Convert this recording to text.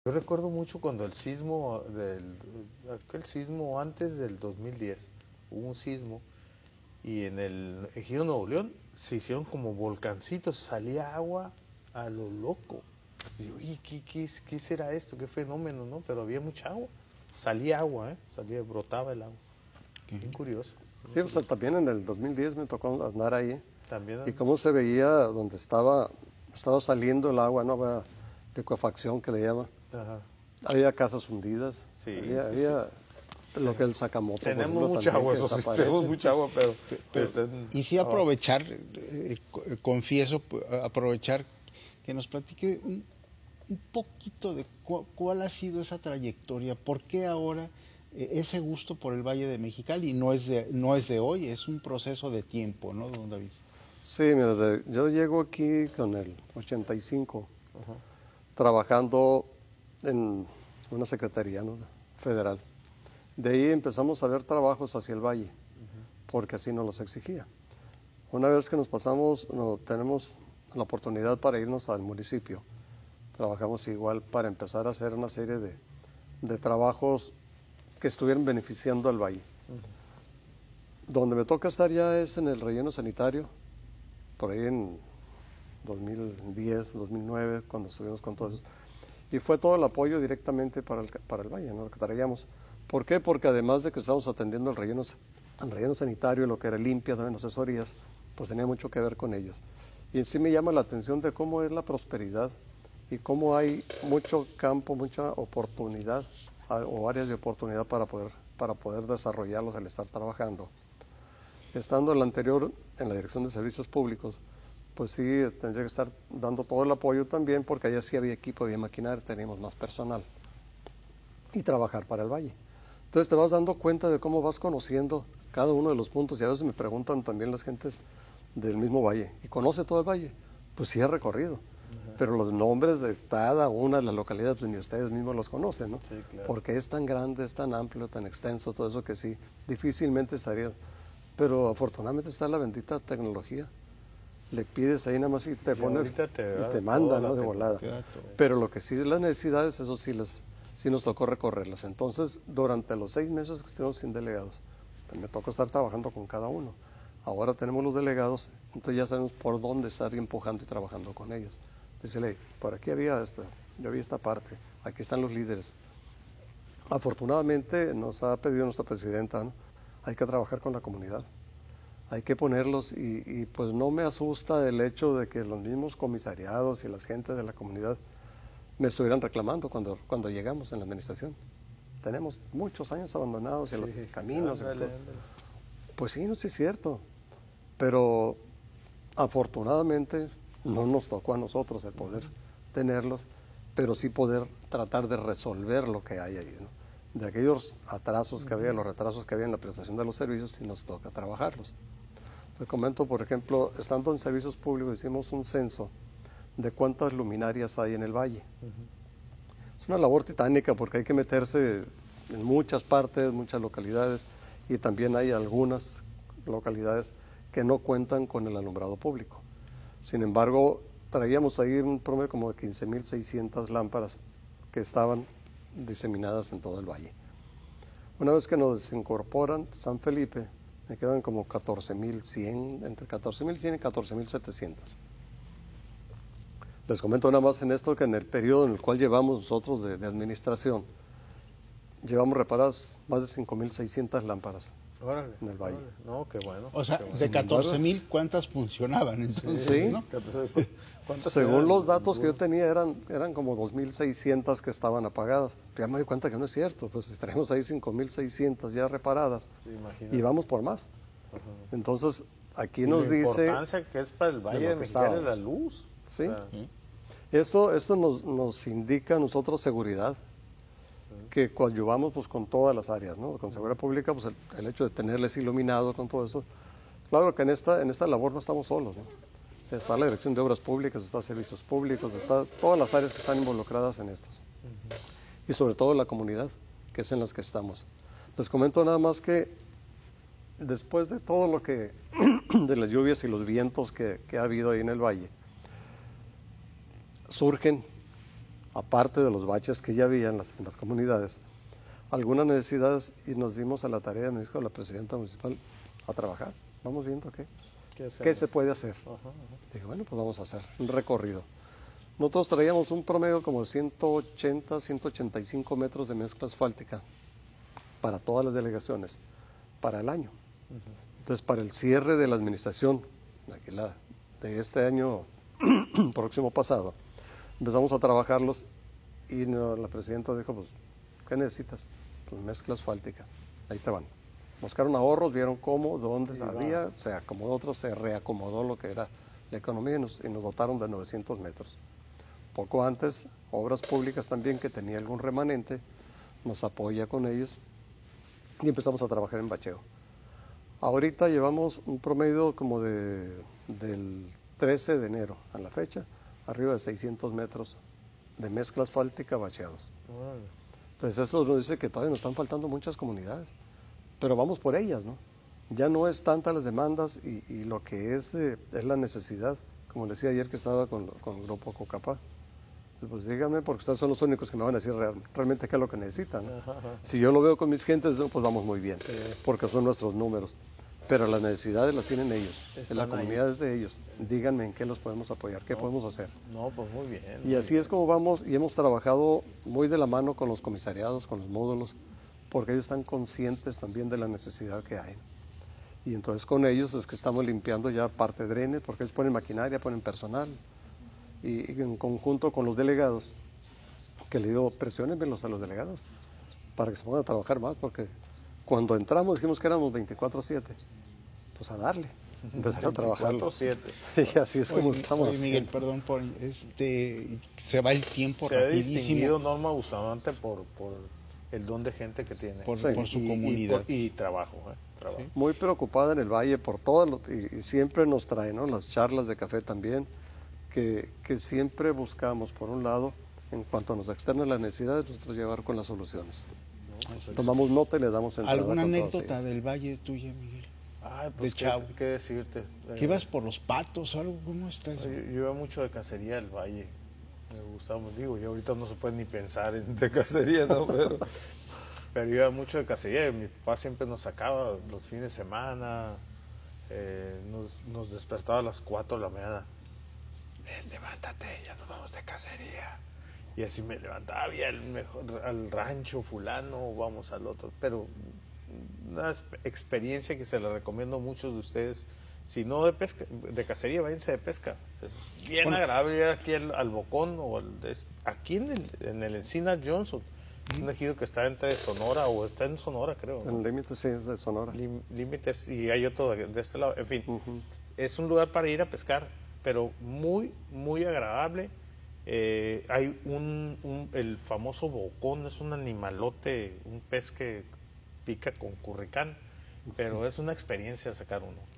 Yo recuerdo mucho cuando aquel sismo antes del 2010, hubo un sismo y en el Ejido Nuevo León se hicieron como volcancitos, salía agua a lo loco. Y oye, ¿qué será esto? ¿Qué fenómeno, no? Pero había mucha agua, salía agua, brotaba el agua. Bien curioso. Sí, o sea, también en el 2010 me tocó andar ahí. También, Y cómo se veía donde estaba saliendo el agua, ¿no? Había licuefacción que le llaman. ajá. Había casas hundidas. Sí, había lo que el Sakamoto. Tenemos mucha agua, eso sí, tenemos mucha agua, pero y sí aprovechar, confieso, aprovechar que nos platique un poquito de cuál ha sido esa trayectoria, por qué ahora ese gusto por el Valle de Mexicali no es de hoy, es un proceso de tiempo, ¿no, don David? Sí, mira, yo llego aquí con el 85, trabajando en una secretaría, ¿no?, federal. De ahí empezamos a ver trabajos hacia el valle, porque así nos los exigía. Una vez que nos pasamos, tenemos la oportunidad para irnos al municipio. Trabajamos igual para empezar a hacer una serie de trabajos que estuvieran beneficiando al valle. Donde me toca estar ya es en el relleno sanitario, por ahí en 2010, 2009, cuando estuvimos con todos esos. Y fue todo el apoyo directamente para el valle, ¿no?, lo que traíamos. ¿Por qué? Porque además de que estábamos atendiendo el relleno sanitario, lo que era limpia, también asesorías, pues tenía mucho que ver con ellos. Y sí me llama la atención de cómo es la prosperidad y cómo hay mucho campo, mucha oportunidad o áreas de oportunidad para poder desarrollarlos al estar trabajando. Estando en la anterior, en la Dirección de Servicios Públicos, pues sí, tendría que estar dando todo el apoyo también, porque allá sí había equipo, había maquinaria, teníamos más personal, y trabajar para el valle. Entonces te vas dando cuenta de cómo vas conociendo cada uno de los puntos, y a veces me preguntan también las gentes del mismo valle, ¿y conoce todo el valle? Pues sí, he recorrido, pero los nombres de cada una de las localidades, pues ni ustedes mismos los conocen, ¿no? Sí, claro. Porque es tan grande, es tan amplio, tan extenso, todo eso que sí, difícilmente estaría. Pero afortunadamente está la bendita tecnología. Le pides ahí nada más y te pone y te manda, ¿no?, de volada. Pero lo que sí las necesidades, eso sí nos tocó recorrerlas. Entonces, durante los 6 meses que estuvimos sin delegados, pues me tocó estar trabajando con cada uno. Ahora tenemos los delegados, entonces ya sabemos por dónde estar empujando y trabajando con ellos. Dísele, por aquí había yo vi esta parte, aquí están los líderes. Afortunadamente nos ha pedido nuestra presidenta, ¿no?, hay que trabajar con la comunidad. Hay que ponerlos y pues no me asusta el hecho de que los mismos comisariados y las gentes de la comunidad me estuvieran reclamando cuando llegamos en la administración. Tenemos muchos años abandonados en los caminos. Ándale. Pues sí, no, sí es cierto, pero afortunadamente no nos tocó a nosotros el poder tenerlos, pero sí poder tratar de resolver lo que hay ahí, ¿no? De aquellos atrasos que había, los retrasos que había en la prestación de los servicios, sí nos toca trabajarlos. Les comento, por ejemplo, estando en servicios públicos, hicimos un censo de cuántas luminarias hay en el valle. Es una labor titánica porque hay que meterse en muchas partes, muchas localidades, y también hay algunas localidades que no cuentan con el alumbrado público. Sin embargo, traíamos ahí un promedio como de 15,600 lámparas que estaban diseminadas en todo el valle. Una vez que nos incorporan San Felipe, me quedan como 14,100, entre 14,100 y 14,700. Les comento nada más en esto que en el periodo en el cual llevamos nosotros de administración, llevamos reparadas más de 5,600 lámparas. Órale, en el valle. Órale. No, qué bueno. O sea, bueno. de 14,000, ¿cuántas funcionaban entonces? Sí, ¿no? según los datos que yo tenía eran como 2,600 que estaban apagadas. Ya me doy cuenta que no es cierto, pues tenemos ahí 5,600 ya reparadas y vamos por más. Entonces, aquí nos dice... La importancia que es para el Valle de Mexicali la luz. Sí. Esto nos indica a nosotros seguridad, que coadyuvamos pues con todas las áreas, ¿no? Con seguridad pública, pues el hecho de tenerles iluminado con todo eso. Claro que en esta labor no estamos solos, ¿no? Está la Dirección de Obras Públicas, está Servicios Públicos, está todas las áreas que están involucradas en estos. Y sobre todo la comunidad, que es en las que estamos. Les comento nada más que después de todo lo que, de las lluvias y los vientos que ha habido ahí en el valle, surgen aparte de los baches que ya había en las comunidades, algunas necesidades, y nos dimos a la tarea, me dijo la presidenta municipal, a trabajar. Vamos viendo qué se puede hacer. Dije, bueno, pues vamos a hacer un recorrido. Nosotros traíamos un promedio como de 180, 185 metros de mezcla asfáltica para todas las delegaciones, para el año. Entonces, para el cierre de la administración de este año próximo pasado, empezamos a trabajarlos y la presidenta dijo, pues, ¿qué necesitas? Pues mezcla asfáltica, ahí te van. Buscaron ahorros, vieron cómo, dónde había, se acomodó otro, se reacomodó lo que era la economía y nos dotaron de 900 metros. Poco antes, Obras Públicas también, que tenía algún remanente, nos apoya con ellos y empezamos a trabajar en bacheo. Ahorita llevamos un promedio como del 13 de enero a la fecha, arriba de 600 metros de mezcla asfáltica bacheados. Entonces eso nos dice que todavía nos están faltando muchas comunidades, pero vamos por ellas, ¿no? Ya no es tanta las demandas y lo que es la necesidad, como decía ayer que estaba con el grupo Cocapá. Pues díganme, porque ustedes son los únicos que me van a decir realmente qué es lo que necesitan, ¿no? Si yo lo veo con mis gentes, pues vamos muy bien, porque son nuestros números. Pero las necesidades las tienen ellos, la comunidad es de ellos. Díganme en qué los podemos apoyar, qué podemos hacer. No, pues muy bien. Y así es como vamos, y hemos trabajado muy de la mano con los comisariados, con los módulos, porque ellos están conscientes también de la necesidad que hay. Y entonces con ellos es que estamos limpiando ya parte de drenes, porque ellos ponen maquinaria, ponen personal. Y en conjunto con los delegados, que le digo, presiónenmelos a los delegados, para que se pongan a trabajar más, porque cuando entramos dijimos que éramos 24/7, pues a darle, empezar a trabajar. 24/7. Y así es como estamos. Oye, Miguel, perdón, se va el tiempo se rapidísimo. Se ha distinguido Norma Bustamante por el don de gente que tiene. Por su comunidad. Y trabajo. Trabajo. Sí. Muy preocupada en el Valle por todo, y siempre nos trae, ¿no? Las charlas de café también, que siempre buscamos, por un lado, en cuanto nos externan las necesidades, nosotros llevar con las soluciones. Tomamos nota y le damos entrada. ¿Alguna anécdota del Valle tuya, Miguel? Ay, pues ¿qué decirte? ¿Que ibas por los patos o algo? ¿Cómo estás? Yo iba mucho de cacería del Valle. Me gustaba, digo, y ahorita no se puede ni pensar de cacería, ¿no? Pero iba mucho de cacería. Mi papá siempre nos sacaba los fines de semana. Nos despertaba a las 4 de la mañana. Levántate, ya nos vamos de cacería. Y así me levantaba, había al rancho fulano, vamos al otro. Pero una experiencia que se la recomiendo a muchos de ustedes. Si no de pesca, de cacería, váyanse de pesca. Es bien agradable ir aquí al Bocón o aquí en el Encina Johnson. Es un ejido que está entre Sonora, o está en Sonora, creo, ¿no? En límites, sí, de Sonora. Límites, y hay otro de este lado. En fin, es un lugar para ir a pescar, pero muy, muy agradable. Hay el famoso bocón, es un animalote, un pez que pica con curricán, pero es una experiencia sacar uno.